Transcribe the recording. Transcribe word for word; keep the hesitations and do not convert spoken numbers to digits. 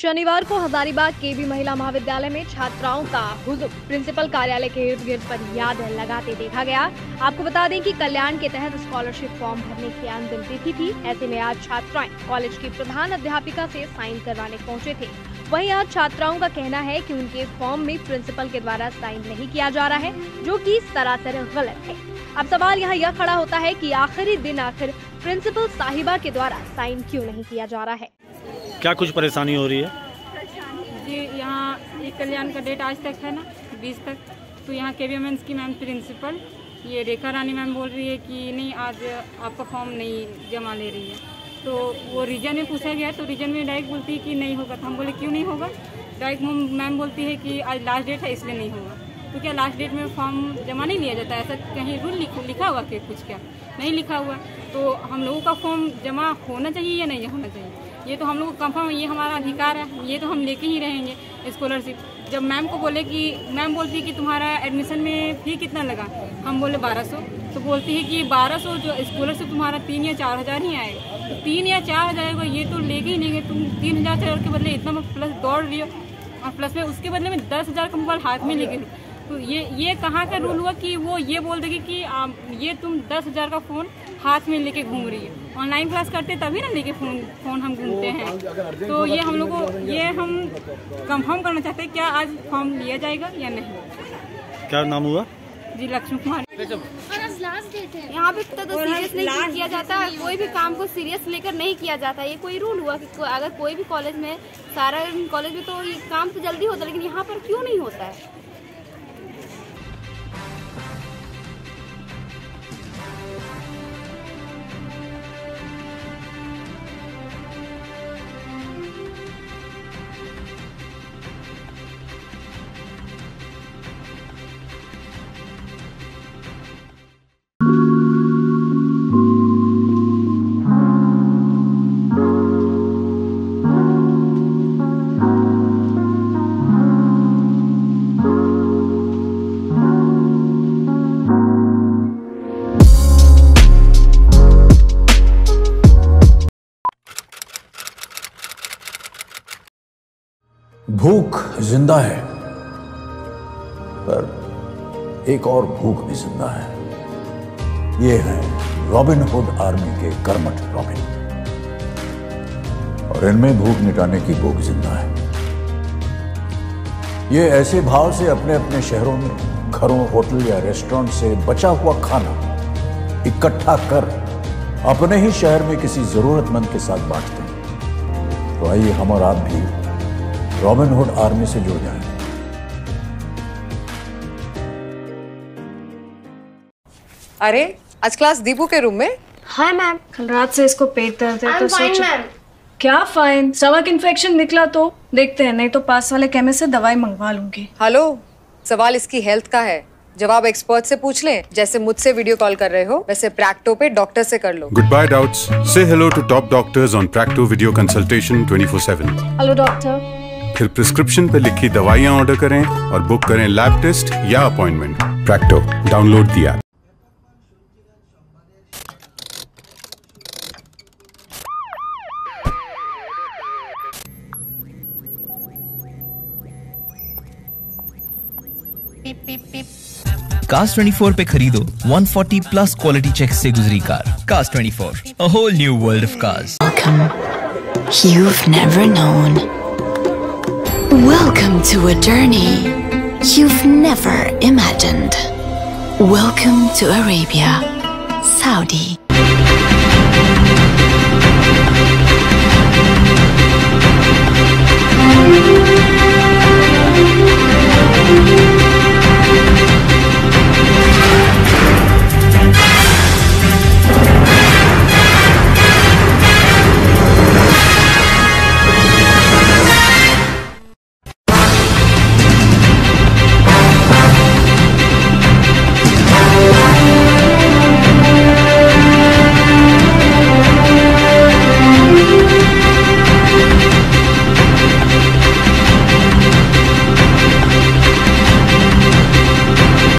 शनिवार को हजारीबाग केबी महिला महाविद्यालय में छात्राओं का हुजूम प्रिंसिपल कार्यालय के इर्द गिर्द पर याद लगाते देखा गया। आपको बता दें कि कल्याण के तहत स्कॉलरशिप फॉर्म भरने की अंतिम तिथि थी। ऐसे में आज छात्राएं कॉलेज की प्रधान अध्यापिका से साइन करवाने पहुंचे थे। वहीं आज छात्राओं का कहना है कि उनके फॉर्म में प्रिंसिपल के द्वारा साइन नहीं किया जा रहा है, जो कि सरासर गलत है। अब सवाल यहाँ यह खड़ा होता है कि आखिरी दिन आखिर प्रिंसिपल साहिबा के द्वारा साइन क्यों नहीं किया जा रहा है। क्या कुछ परेशानी हो रही है जी? यहाँ एक कल्याण का डेट आज तक है ना, बीस तक, तो यहाँ केबी वुमेन्स की मैम प्रिंसिपल ये रेखा रानी मैम बोल रही है कि नहीं, आज आपका फॉर्म नहीं जमा ले रही है। तो वो रीजन में पूछा गया तो रीजन में डायरेक्ट बोलती है कि नहीं होगा। तो हम बोले क्यों नहीं होगा? डायरेक्ट मैम बोलती है कि आज लास्ट डेट है इसलिए नहीं होगा। तो क्या लास्ट डेट में फॉर्म जमा नहीं लिया जाता? ऐसा कहीं रूल लिखा हुआ कि कुछ क्या नहीं लिखा हुआ? तो हम लोगों का फॉर्म जमा होना चाहिए या नहीं होना चाहिए, ये तो हम लोग को कंफर्म, ये हमारा अधिकार है, ये तो हम लेके ही रहेंगे स्कॉलरशिप। जब मैम को बोले कि मैम बोलती है कि तुम्हारा एडमिशन में फी कितना लगा, हम बोले बारह सौ। तो बोलती है कि बारह सौ जो स्कॉलरशिप तुम्हारा तीन या चार हज़ार ही आएगा। तो तीन या चार हज़ार आएगा, ये तो लेके ही नहीं गए। तुम तीन हज़ार चार के बदले इतना प्लस दौड़ रही हो और प्लस में उसके बदले में दस हज़ार का मोबाइल हाथ में लेके। तो ये ये कहाँ का रूल हुआ कि वो ये बोल देगी कि आ, ये तुम दस हज़ार का फ़ोन हाथ में लेके घूम रही है। ऑनलाइन क्लास करते तभी ना लेके फ़ोन फ़ोन हम घूमते हैं। तो ये हम लोग को ये हम कंफर्म करना चाहते हैं, क्या आज फॉर्म लिया जाएगा या नहीं। क्या नाम हुआ? जी लक्ष्मी कुमार। यहाँ पे तो, तो सीरियस नहीं किया जाता, कोई भी काम को सीरियस लेकर नहीं किया जाता। ये कोई रूल हुआ कि अगर कोई भी कॉलेज में, सारा कॉलेज में तो ये काम तो जल्दी होता है, लेकिन यहाँ पर क्यों नहीं होता है? भूख जिंदा है, पर एक और भूख भी जिंदा है। ये है रॉबिन हुड आर्मी के कर्मठ रॉबिन, और इनमें भूख मिटाने की भूख जिंदा है। ये ऐसे भाव से अपने अपने शहरों में घरों, होटल या रेस्टोरेंट से बचा हुआ खाना इकट्ठा कर अपने ही शहर में किसी जरूरतमंद के साथ बांटते हैं। तो आइए हम और आप भी रॉबिन हुड आर्मी से जुड़ जाएं। अरे आज क्लास दीपू के रूम में? हाँ मैम, कल रात से इसको पेट दर्द है तो सोचो। क्या फाइन? स्टमक इन्फेक्शन निकला तो देखते हैं, नहीं तो पास वाले केमिस्ट से दवाई मंगवा लूंगी। हेलो, सवाल इसकी हेल्थ का है, जवाब एक्सपर्ट से पूछ लें। जैसे मुझसे वीडियो कॉल कर रहे हो, वैसे प्रैक्टो पे डॉक्टर से कर लो। गुड बाय डाउट्स, से hello to top doctors on Practo video consultation twenty four seven. Hello doctor. फिर प्रिस्क्रिप्शन पे लिखी दवाइयाँ ऑर्डर करें और बुक करें लैब टेस्ट या अपॉइंटमेंट। प्रैक्टो, डाउनलोड दिया। कास्ट ट्वेंटी फोर पे खरीदो one forty plus quality check से गुजरी कार। कास्ट twenty four, a whole new world of cars. Welcome. You've never known. Welcome to a journey you've never imagined. Welcome to Arabia, Saudi.